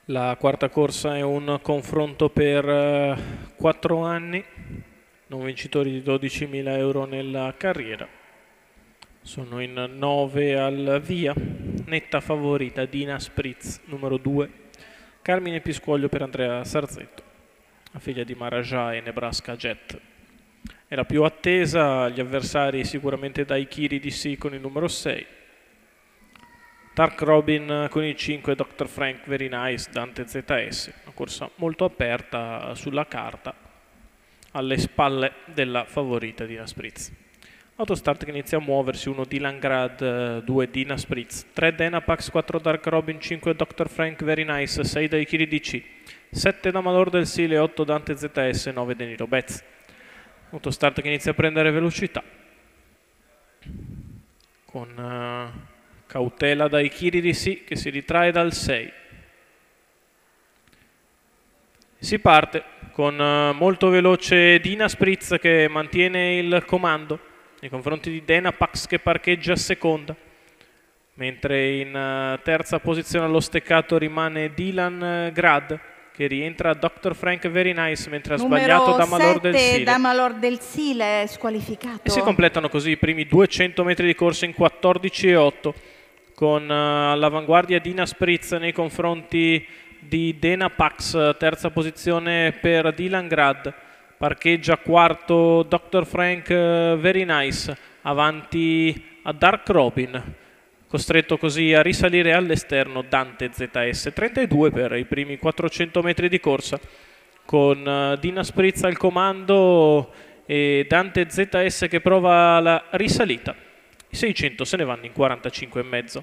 La quarta corsa è un confronto per 4 anni, non vincitori di 12.000 euro nella carriera. Sono in 9 al via, netta favorita Dina Spritz, numero 2, Carmine Piscoglio per Andrea Sarzetto, la figlia di Maharaja e Nebraska Jet. È la più attesa, gli avversari sicuramente dai Kiri DC con il numero 6, Dark Robin con il 5, Dr. Frank Very Nice, Dante ZS, una corsa molto aperta sulla carta, alle spalle della favorita Dina Spritz. Autostart che inizia a muoversi, 1 Dylan Grad, 2 Dina Spritz, 3 Denapax, 4 Dark Robin, 5 Dr. Frank Very Nice, 6 Daikiri DC, 7 da Malor del Sile, 8 Dante ZS, 9 Deniro Betz. Autostart che inizia a prendere velocità, con cautela dai Kiri DC che si ritrae dal 6. Si parte con molto veloce Dina Spritz che mantiene il comando nei confronti di Denapax che parcheggia a seconda, mentre in terza posizione allo steccato rimane Dylan Grad che rientra a Dr. Frank Very Nice, mentre ha sbagliato da Malor del Sile. Da Malor del Sile squalificato. E si completano così i primi 200 metri di corsa in 14,8 con all'avanguardia Dina Spritz nei confronti di Denapax, terza posizione per Dylan Grad, parcheggia quarto Dr. Frank Very Nice, avanti a Dark Robin, costretto così a risalire all'esterno Dante ZS, 32 per i primi 400 metri di corsa, con Dina Spritz al comando e Dante ZS che prova la risalita. I 600 se ne vanno in 45,5.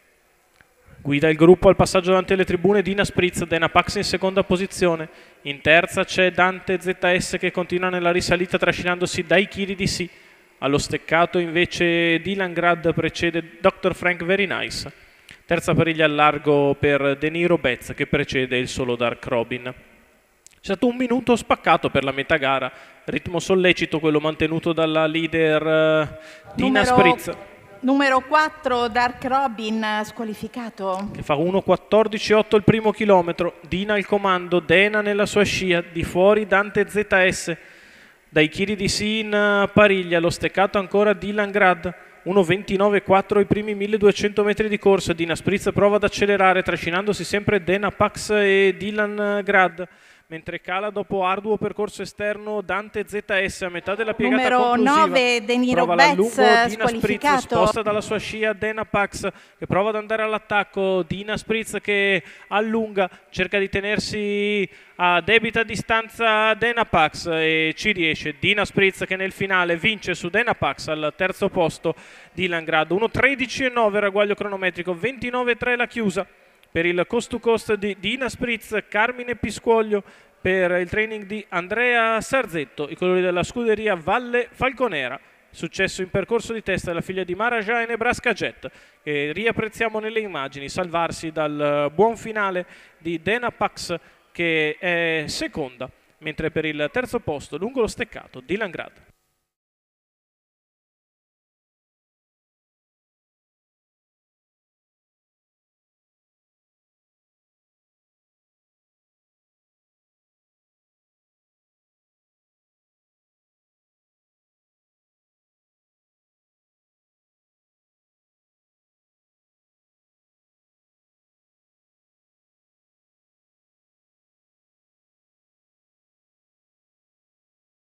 Guida il gruppo al passaggio davanti alle tribune Dina Spritz, Denapax in seconda posizione. In terza c'è Dante ZS che continua nella risalita trascinandosi dai Kiri DC. Allo steccato invece Dylan Grad precede Dr. Frank Very Nice. Terza pariglia al largo per Deniro Betz che precede il solo Dark Robin. C'è stato un minuto spaccato per la metà gara, ritmo sollecito quello mantenuto dalla leader Dina Spritz. Numero 4 Dark Robin squalificato. Che fa 1.14,8 il primo chilometro, Dina al comando, Dena nella sua scia, di fuori Dante ZS, dai Kiri DC in pariglia, lo steccato ancora Dylan Grad, 1.29,4 i primi 1200 metri di corsa, Dina Spritz prova ad accelerare trascinandosi sempre Denapax e Dylan Grad, mentre cala dopo arduo percorso esterno Dante ZS a metà della piegata conclusiva. Numero 9 Deniro Betz Dina Spritz sposta dalla sua scia Denapax che prova ad andare all'attacco, Dina Spritz che allunga, cerca di tenersi a debita distanza Denapax e ci riesce. Dina Spritz che nel finale vince su Denapax, al terzo posto Dylan Grad, 1.13,9 ragguaglio cronometrico, 29,3 la chiusa. Per il coast to coast di Dina Spritz, Carmine Piscoglio per il training di Andrea Sarzetto, i colori della scuderia Valle Falconera. Successo in percorso di testa della figlia di Maharaja e Nebraska Jet, che riapprezziamo nelle immagini, salvarsi dal buon finale di Denapax che è seconda, mentre per il terzo posto lungo lo steccato Dylan Grad.